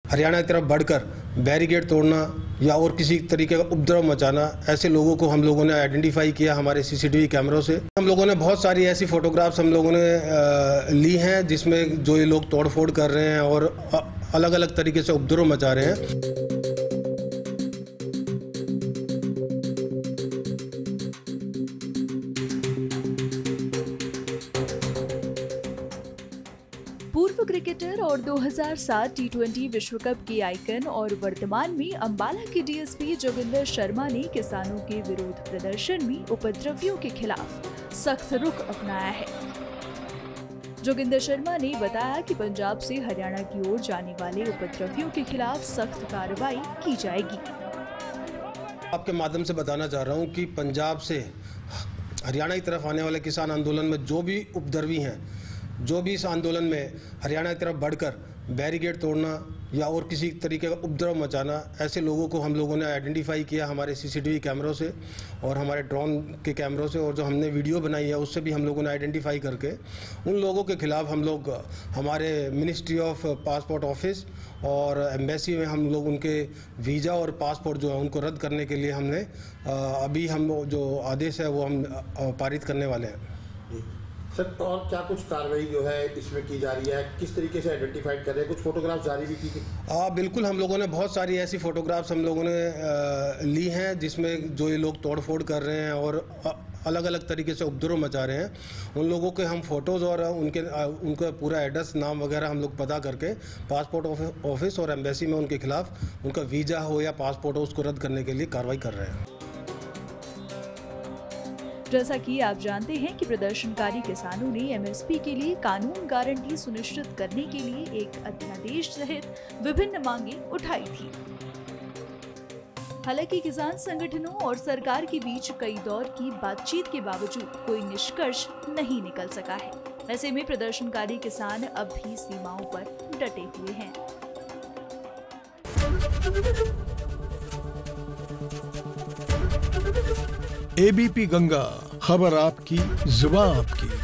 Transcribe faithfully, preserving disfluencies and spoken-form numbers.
हरियाणा की तरफ बढ़कर बैरिकेड तोड़ना या और किसी तरीके का उपद्रव मचाना, ऐसे लोगों को हम लोगों ने आइडेंटिफाई किया हमारे सीसीटीवी कैमरों से। हम लोगों ने बहुत सारी ऐसी फोटोग्राफ्स हम लोगों ने ली हैं जिसमें जो ये लोग तोड़फोड़ कर रहे हैं और अलग अलग तरीके से उपद्रव मचा रहे हैं। पूर्व क्रिकेटर और दो हज़ार सात टी ट्वेंटी विश्व कप के आइकन और वर्तमान में अंबाला के डीएसपी जोगिंदर शर्मा ने किसानों के विरोध प्रदर्शन में उपद्रवियों के खिलाफ सख्त रुख अपनाया है। जोगिंदर शर्मा ने बताया कि पंजाब से हरियाणा की ओर जाने वाले उपद्रवियों के खिलाफ सख्त कार्रवाई की जाएगी। आपके माध्यम से बताना चाह रहा हूं कि पंजाब से हरियाणा की तरफ आने वाले किसान आंदोलन में जो भी उपद्रवी हैं, जो भी इस आंदोलन में हरियाणा की तरफ बढ़कर बैरिकेड तोड़ना या और किसी तरीके का उपद्रव मचाना, ऐसे लोगों को हम लोगों ने आइडेंटिफाई किया हमारे सीसीटीवी कैमरों से और हमारे ड्रोन के कैमरों से, और जो हमने वीडियो बनाई है उससे भी हम लोगों ने आइडेंटिफाई करके उन लोगों के खिलाफ हम लोग हमारे मिनिस्ट्री ऑफ पासपोर्ट ऑफिस और एम्बेसी में हम लोग उनके वीज़ा और पासपोर्ट जो है उनको रद्द करने के लिए हमने अभी हम जो आदेश है वो हम पारित करने वाले हैं। सर, और क्या कुछ कार्रवाई जो है इसमें की जा रही है, किस तरीके से आइडेंटिफाइड कर रहे हैं? कुछ फोटोग्राफ जारी भी की थी? हाँ बिल्कुल, हम लोगों ने बहुत सारी ऐसी फोटोग्राफ्स हम लोगों ने आ, ली हैं जिसमें जो ये लोग तोड़फोड़ कर रहे हैं और अलग अलग तरीके से उपद्रव मचा रहे हैं। उन लोगों के हम फोटोज़ और उनके उनका पूरा एड्रेस, नाम वगैरह हम लोग पता करके पासपोर्ट ऑफिस और एम्बेसी में उनके खिलाफ उनका वीज़ा हो या पासपोर्ट हो उसको रद्द करने के लिए कार्रवाई कर रहे हैं। जैसा कि आप जानते हैं कि प्रदर्शनकारी किसानों ने एमएसपी के लिए कानून गारंटी सुनिश्चित करने के लिए एक अध्यादेश सहित विभिन्न मांगे उठाई थी। हालांकि किसान संगठनों और सरकार के बीच कई दौर की बातचीत के बावजूद कोई निष्कर्ष नहीं निकल सका है। ऐसे में प्रदर्शनकारी किसान अब भी सीमाओं पर डटे हुए हैं। एबीपी गंगा, खबर आपकी, जुबान आपकी।